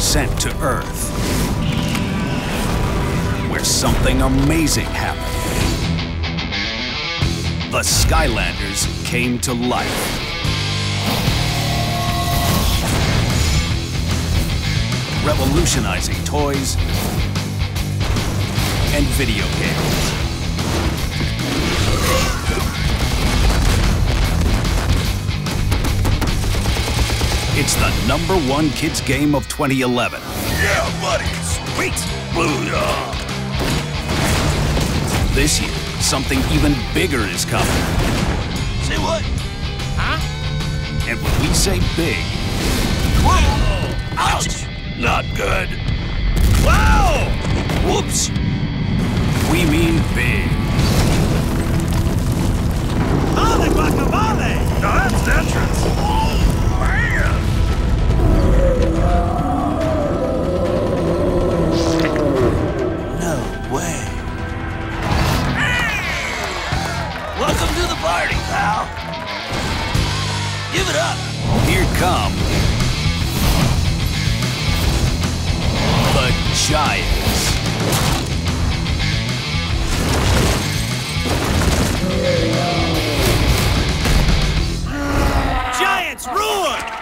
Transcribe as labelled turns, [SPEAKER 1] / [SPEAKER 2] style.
[SPEAKER 1] sent to Earth, where something amazing happened. The Skylanders came to life. Revolutionizing toys and video games. It's the #1 kids game of 2011.
[SPEAKER 2] Yeah, buddy. Sweet. Booyah.
[SPEAKER 1] This year, something even bigger is coming.
[SPEAKER 2] Say what? Huh?
[SPEAKER 1] And when we say big...
[SPEAKER 2] Whoa! Ouch! Not good. Wow! Whoops!
[SPEAKER 1] we mean big.
[SPEAKER 2] Holy guacamole! Now that's the entrance. Oh, man! No way. Welcome to the party, pal. Give it up.
[SPEAKER 1] Here come the Giants.
[SPEAKER 2] Giants rule!